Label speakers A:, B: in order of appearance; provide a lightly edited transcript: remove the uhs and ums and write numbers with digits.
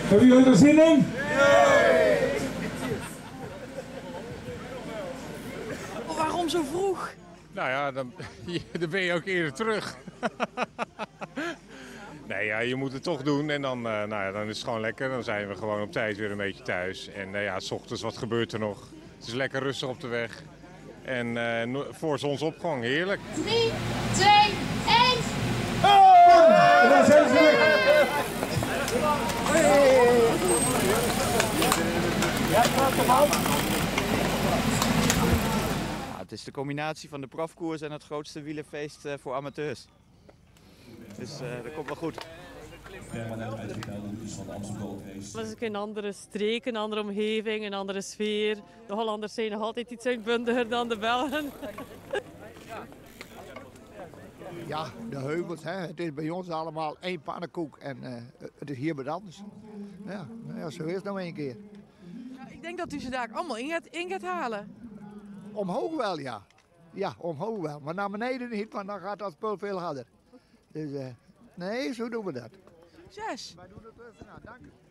A: Hebben jullie er zin in?
B: Waarom zo vroeg?
C: Nou ja, dan ben je ook eerder terug. Nee, ja, je moet het toch doen en dan, nou ja, dan is het gewoon lekker. Dan zijn we gewoon op tijd weer een beetje thuis. En ja, 's ochtends, wat gebeurt er nog? Het is lekker rustig op de weg. En voor zonsopgang, heerlijk.
D: 3, 2, 1.
A: En dan zijn ze weg.
E: Het is de combinatie van de profkoers en het grootste wielerfeest voor amateurs. Dus dat komt wel goed.
B: Dat is ook een andere streek, een andere omgeving, een andere sfeer. De Hollanders zijn nog altijd iets uitbundiger dan de Belgen.
F: Ja, de heuvels, hè. Het is bij ons allemaal één pannenkoek en het is hier wat anders. Ja, zo is het nou één keer.
G: Ja, ik denk dat u ze daar allemaal in gaat halen.
F: Omhoog wel, ja. Ja, omhoog wel. Maar naar beneden niet, want dan gaat dat spul veel harder. Dus nee, zo doen we dat.
G: Succes!
F: Wij doen het rustig aan, dank u.